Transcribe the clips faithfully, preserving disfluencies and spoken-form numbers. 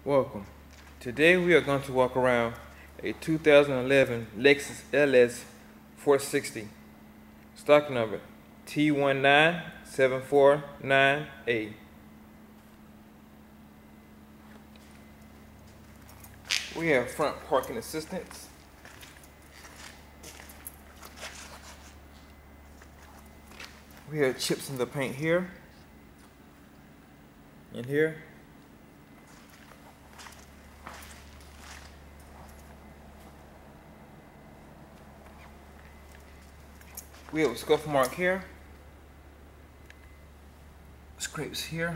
Welcome. Today we are going to walk around a two thousand eleven Lexus L S four sixty, stock number T one nine seven four nine A. We have front parking assistance, we have chips in the paint here and here. We have a scuff mark here, scrapes here,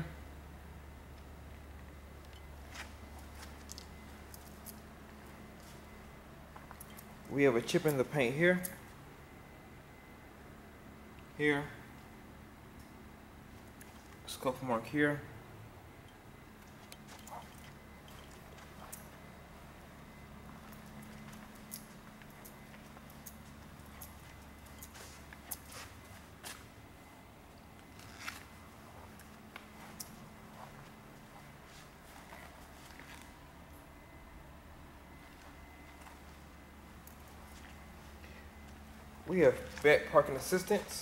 we have a chip in the paint here, here, scuff mark here, we have back parking assistance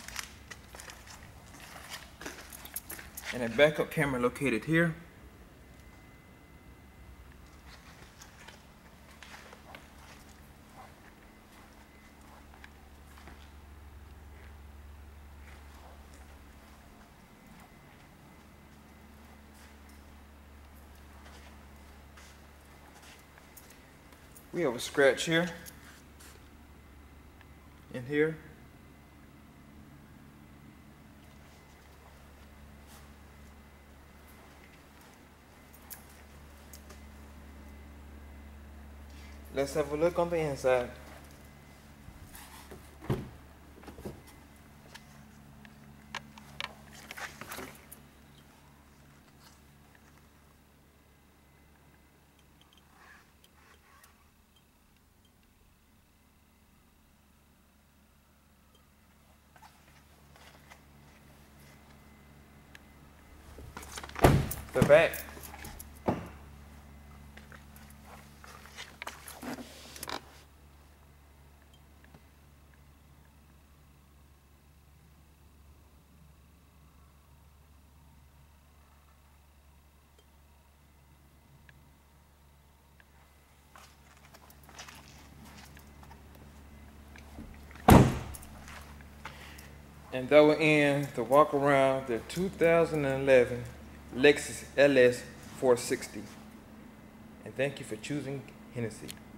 and a backup camera located here. We have a scratch here and here. Let's have a look on the inside. The back. And that will end the walk around the two thousand eleven Lexus L S four sixty. And thank you for choosing Hennessy.